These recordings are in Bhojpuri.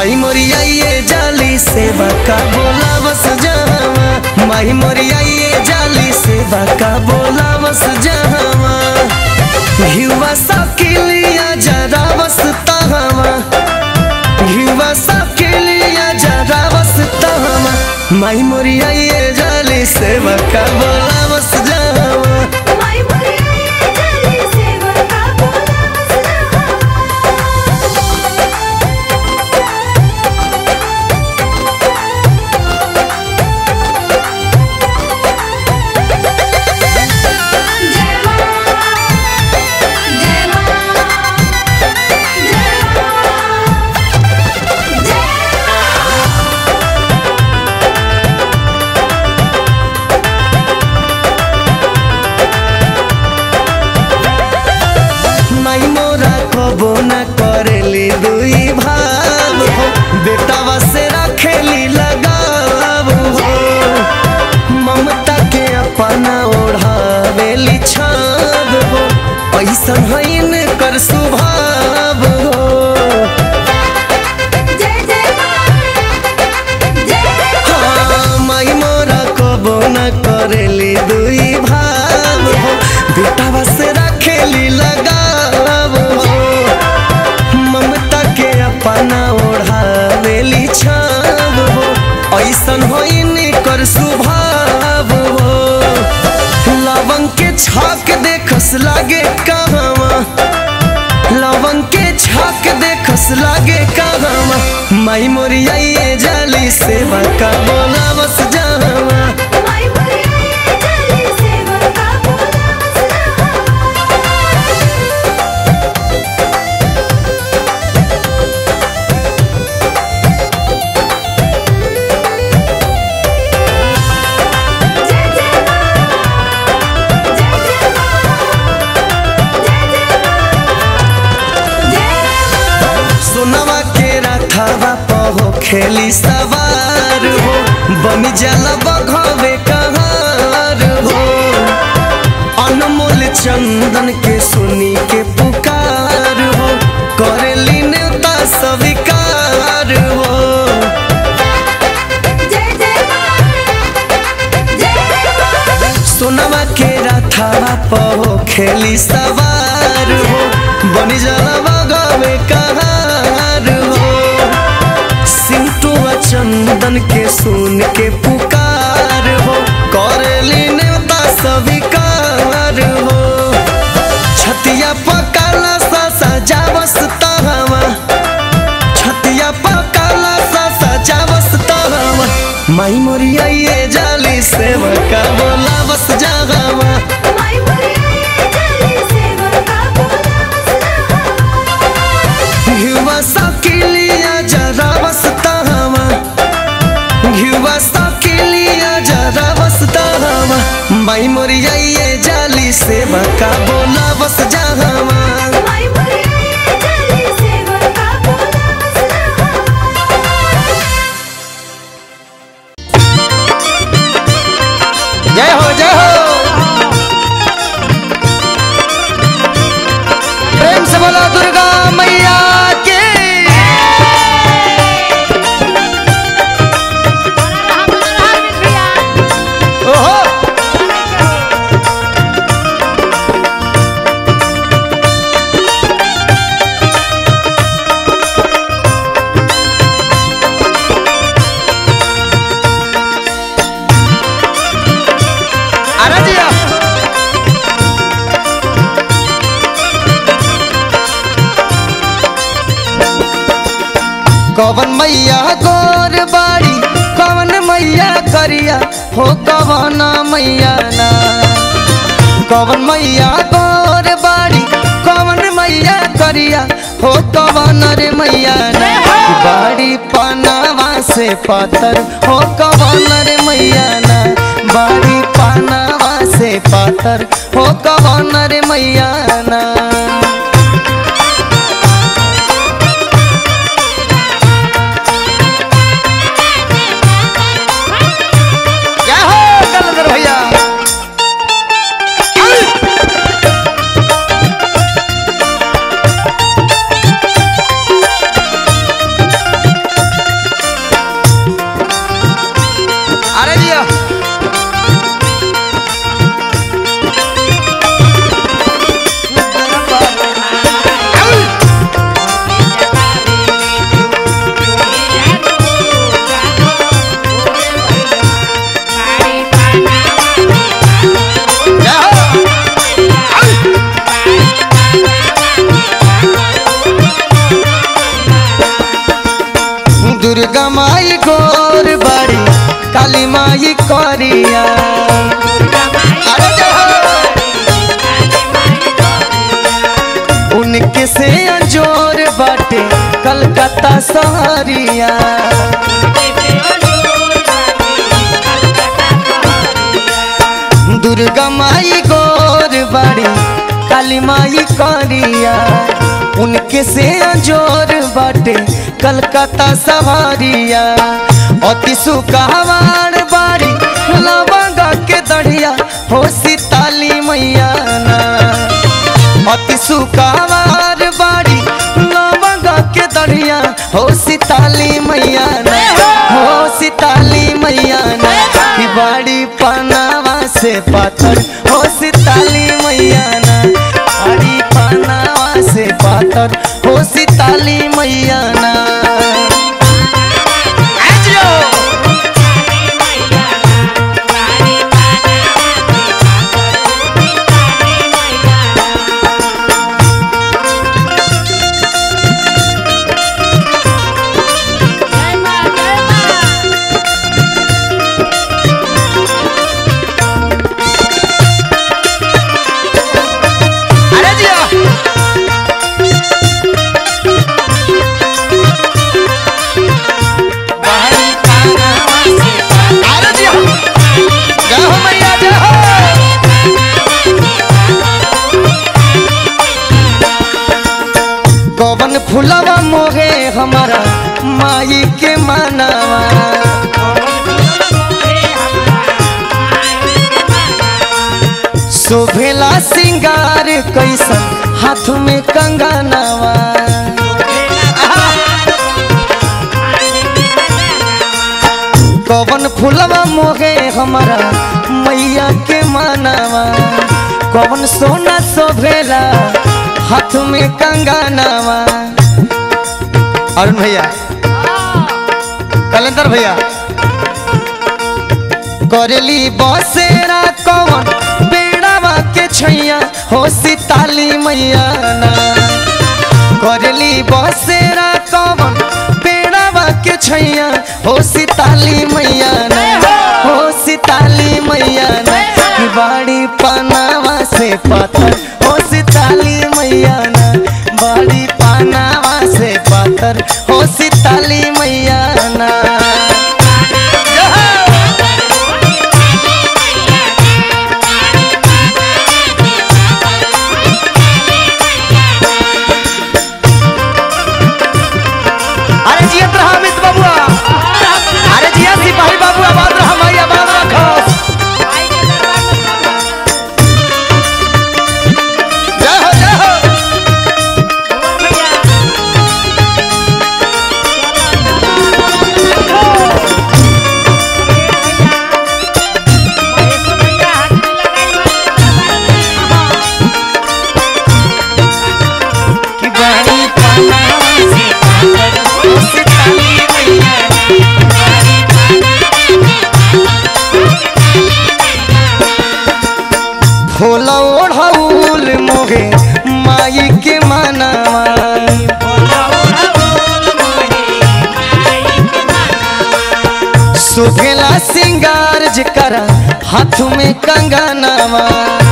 माई मोरिया ये जाली सेवा का बोला बस जहावा, माई मोरिया ये जाली सेवा का बोला बस जहावा। घिवा सकिलिया जरा बस तहावा, घिवा सकिलिया जरा बस तहावा। माई मोरिया ये जाली सेवा का बोला बस जहावा। कबो न करेली दुई भाव हो, बेटावा से रखेली लगाव हो। ममता के अपना ओढ़ावेली छाव हो, ऐसा हईन कर स्वभाव हो। हाँ माई मोरा कबो न करेली दुई भाव हो, बेटावा से रखेली लगाव हो। अपना ओढ़ावेली छाव हो, ऐसन होइन कर स्वभाव हो। लवंग के छाक देखस लागे कहवा, लवंग के छाक देखस लागे कहवा। माई मोरिया ये जाली सेवा का बोला बस जहावा। सोनवा के रथवा पहो खेली सवार हो, बनी जल बघवे कहार हो। अनमोल चंदन के सुनी के पुकार हो, करेली नेता स्वीकार हो। सोनवा के रथवा पहो खेली सवार हो, बनी जल बघवे कहार हो। सिंटुआ चंदन के सुन के पुकार हो, करेली नेता स्वीकार हो। छतिया पकाला सा सजावस तहावा, छतिया पकाला सा सजावस तहावा। माई मोरिया ये जाली सेवा का बोला बस जहावा। घिवा सकिलिया जरा बस तहावा, घिवा सकिलिया जरा बस तहावा। माई मोरिया ये जाली सेवा का बोला बस जहावा। जय हो जय हो, प्रेम से बोला दुर्गा मैया के। ओहो कवन मैया गोर बाड़ी, कवन मैया करिया हो, कवन मैया ना। कवन मैया गोर बाड़ी, कवन मैया करिया हो, कवन रे मैया ना। बाड़ी पनावा से पातर हो, कवन रे मैया ना। बाड़ी पनावा से पातर हो, कवन रे मैया ना। भैया से अंजोर बाटे कलकत्ता सहरिया। दुर्गा माई गोर बाड़ी काली माई करिया, उनके से अंजोर बाटे कलकत्ता सहरिया। अति सुकावार बाड़ी लवंगा के दढ़िया हो सीताली मैया ना। अति सुकावार बाड़ी लवंगा के दढ़िया हो सीताली मैया ना, हो सीताली मैया ना। की बाड़ी पनावा से पाथर हो सीताली मैया ना, बाड़ी पनावा से पाथर हो सीताली मैया ना। कवन फुलवा मोहे हमारा माई के मानवा, शोभेला सिंगार कैसन हाथ में कंगनवा। कवन फुलवा मोहे हमारा मैया के मानवा, कवन सोना शोभेला हाथ में कंगनवा। अरुण भैया, कलेंदर भैया, करेली बसेरा कवन बेड़ावा के छैया हो सीताली मैया ना। करेली बसेरा कवन बेड़ावा के छैया हो सीताली मैया ना, हो सीताली मैया ना। की बाड़ी पनावा से पाथर हो सीताली मैया ना, बाड़ी पनावा से पाथर हो सीताली मैया ना। अरे जिया रहा मित बबुआ, अरे जिया सिपाही बाबू आबाद रहा माई आबाद रखो। फूल ओढ़ौल मोहे माई के मानवा, शोभेला सिंगार जकरा हाथ में कंगनवा।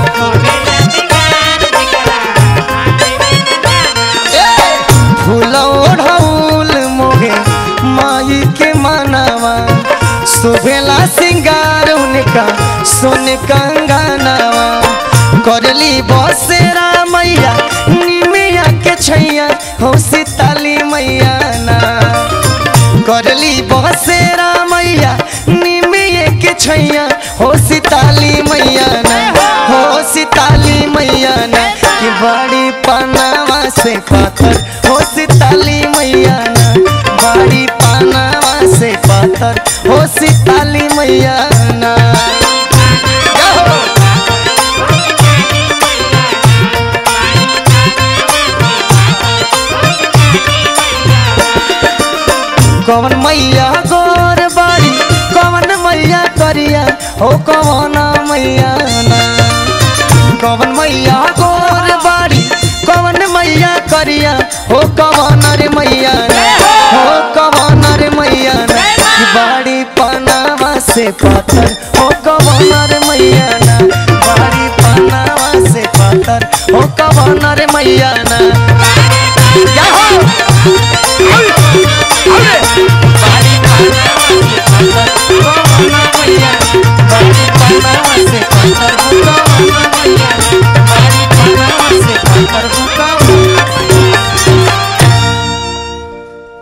फूल ओढ़ौल मोहे माई के मानवा, शोभेला सिंगार उनका सोने कंगनवा। करली बसेरा मैया निमिया के छैया हो सीताली मैया ना। करली बसेरा मैया निमिया के छैया हो सीताली मैया ना, हो सीताली मैया ना। की बाड़ी पनावा से पाथर हो सीताली मैया ना, बाड़ी पनावा से पाथर हो सीताली मैया ना। कवन मैया गोर बाड़ी कवन मैया करिया हो कवन मैया ना। कवन मैया गोर बाड़ी कवन मैया करिया हो कवन रे मैया ना, हो कवन रे मैया ना। की बाड़ी पनावा से पाथर हो कवन रे मैया ना, बाड़ी पनावा से पाथर हो कवन रे मैया ना।